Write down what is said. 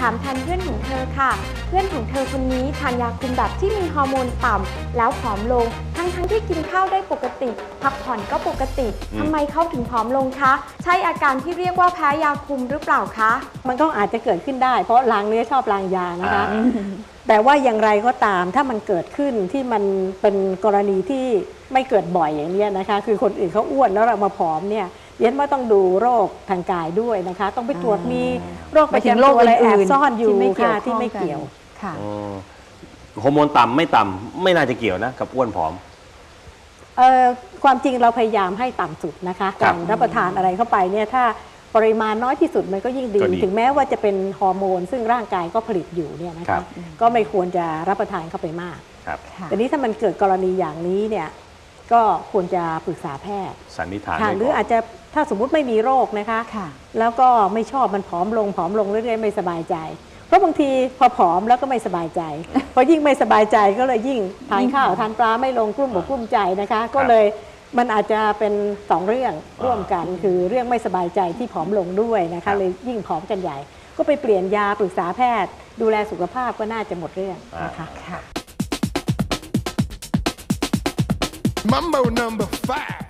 ามแทนเพื่อนของเธอค่ะเพื่อนของเธอคนนี้ทานยาคุมแบบที่มีฮอร์โมนต่ำแล้วผอมลงทั้งที่กินข้าวได้ปกติพักผ่อนก็ปกติทำไมเขาถึงผอมลงคะใช่อาการที่เรียกว่าแพ้ยาคุมหรือเปล่าคะมันก็อาจจะเกิดขึ้นได้เพราะลางเนื้อชอบลางยานะคะแต่ว่าอย่างไรก็ตามถ้ามันเกิดขึ้นที่มันเป็นกรณีที่ไม่เกิดบ่อยอย่างนี้นะคะคือคนอื่นเขาอ้วนแล้วเรามาผอมเนี่ยเย็นว่าต้องดูโรคทางกายด้วยนะคะต้องไปตรวจมีโรคประจำตัวอะไรแอบซ่อนอยู่ค่ะที่ไม่เกี่ยวค่ะฮอร์โมนต่ำไม่ต่ำไม่น่าจะเกี่ยวนะกับอ้วนผอมความจริงเราพยายามให้ต่ำสุดนะคะการรับประทานอะไรเข้าไปเนี่ยถ้าปริมาณน้อยที่สุดมันก็ยิ่งดีถึงแม้ว่าจะเป็นฮอร์โมนซึ่งร่างกายก็ผลิตอยู่เนี่ยนะคะก็ไม่ควรจะรับประทานเข้าไปมากแต่นี้ถ้ามันเกิดกรณีอย่างนี้เนี่ยก็ควรจะปรึกษาแพทย์สันนิษฐานหรืออาจจะถ้าสมมุติไม่มีโรคนะคะแล้วก็ไม่ชอบมันผอมลงเรื่อยๆไม่สบายใจเพราะบางทีพอผอมแล้วก็ไม่สบายใจพอยิ่งไม่สบายใจก็เลยยิ่งทานข้าวทานปลาไม่ลงกลุ้มอกกลุ้มใจนะคะก็เลยมันอาจจะเป็น2เรื่องร่วมกันคือเรื่องไม่สบายใจที่ผอมลงด้วยนะคะเลยยิ่งผอมกันใหญ่ก็ไปเปลี่ยนยาปรึกษาแพทย์ดูแลสุขภาพก็น่าจะหมดเรื่องนะคะ Mambo number 5